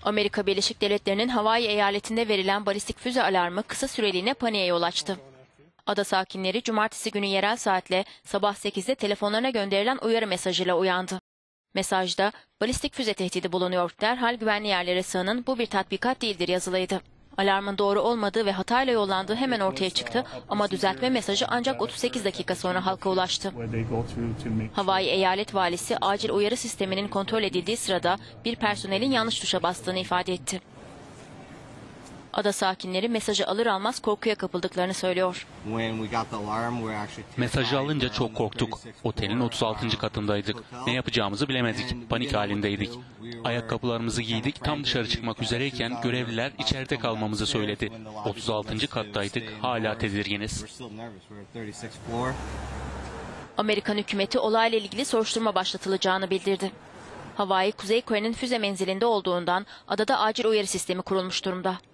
Amerika Birleşik Devletleri'nin Hawaii eyaletinde verilen balistik füze alarmı kısa süreliğine paniğe yol açtı. Ada sakinleri cumartesi günü yerel saatle sabah 8'de telefonlarına gönderilen uyarı mesajıyla uyandı. Mesajda balistik füze tehdidi bulunuyor, derhal güvenli yerlere sığının, bu bir tatbikat değildir yazılıydı. Alarmın doğru olmadığı ve hatayla yollandığı hemen ortaya çıktı ama düzeltme mesajı ancak 38 dakika sonra halka ulaştı. Hawaii Eyalet Valisi acil uyarı sisteminin kontrol edildiği sırada bir personelin yanlış tuşa bastığını ifade etti. Ada sakinleri mesajı alır almaz korkuya kapıldıklarını söylüyor. Mesajı alınca çok korktuk. Otelin 36. katındaydık. Ne yapacağımızı bilemedik. Panik halindeydik. Ayakkabılarımızı giydik. Tam dışarı çıkmak üzereyken görevliler içeride kalmamızı söyledi. 36. kattaydık. Hala tedirginiz. Amerikan hükümeti olayla ilgili soruşturma başlatılacağını bildirdi. Hawaii, Kuzey Kore'nin füze menzilinde olduğundan adada acil uyarı sistemi kurulmuş durumda.